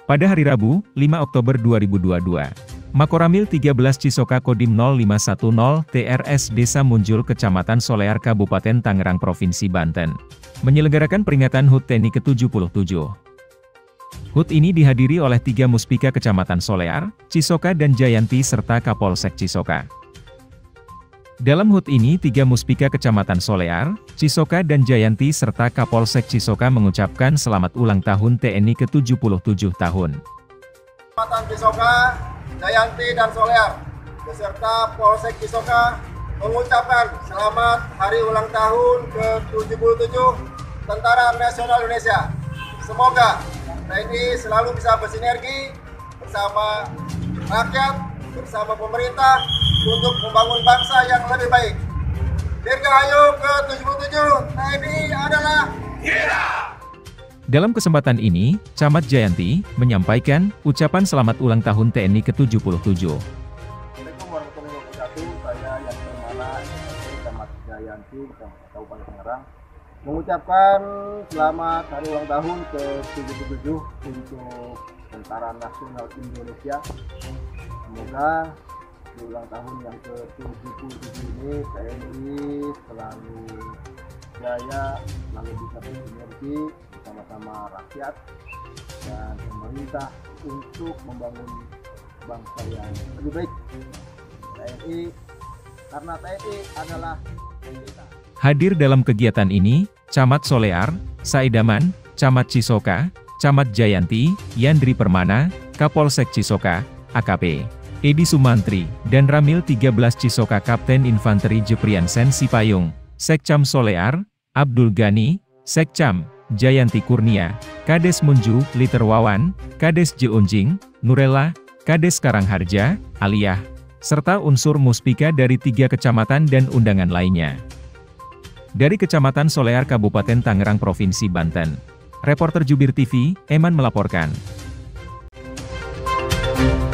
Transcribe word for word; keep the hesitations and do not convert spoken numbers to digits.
Pada hari Rabu, lima Oktober dua ribu dua puluh dua, Makoramil tiga belas Cisoka Kodim nol lima satu nol T R S Desa Munjul Kecamatan Solear Kabupaten Tangerang Provinsi Banten menyelenggarakan peringatan H U T T E N I ke tujuh puluh tujuh. H U T ini dihadiri oleh tiga Muspika Kecamatan Solear, Cisoka dan Jayanti serta Kapolsek Cisoka. Dalam H U T ini tiga Muspika Kecamatan Solear, Cisoka dan Jayanti serta Kapolsek Cisoka mengucapkan selamat ulang tahun T N I ke tujuh puluh tujuh tahun. Kecamatan Cisoka, Jayanti dan Solear, beserta Polsek Cisoka mengucapkan selamat hari ulang tahun ke tujuh puluh tujuh Tentara Nasional Indonesia. Semoga T N I selalu bisa bersinergi bersama rakyat, bersama pemerintah untuk membangun bangsa yang lebih baik. Dirgahayu ke tujuh puluh tujuh, T N I adalah kita. Dalam kesempatan ini, Camat Jayanti menyampaikan ucapan selamat ulang tahun T N I ke tujuh puluh tujuh. Assalamualaikum warahmatullahi wabarakatuh. Saya yang bernama Camat Jayanti, Kabupaten Tangerang, mengucapkan selamat hari ulang tahun ke tujuh puluh tujuh untuk Tentara Nasional Indonesia. Semoga di ulang tahun yang ke tujuh puluh tujuh ini T N I selalu jaya, selalu bisa bersinergi bersama-sama rakyat dan pemerintah untuk membangun bangsa yang lebih baik. T N I, karena T N I adalah kita. Hadir dalam kegiatan ini, Camat Solear, Saidaman, Camat Cisoka, Camat Jayanti, Yandri Permana, Kapolsek Cisoka, A K P Edi Sumantri, dan Ramil tiga belas Cisoka Kapten Infanteri Jeprian Sen Sipayung, Sekcam Solear, Abdul Gani, Sekcam, Jayanti Kurnia, Kades Munju, Liter Wawan, Kades Jeunjing, Nurella, Kades Karangharja, Aliyah, serta unsur Muspika dari tiga kecamatan dan undangan lainnya. Dari Kecamatan Solear Kabupaten Tangerang Provinsi Banten, Reporter Jubir T V, Eman melaporkan.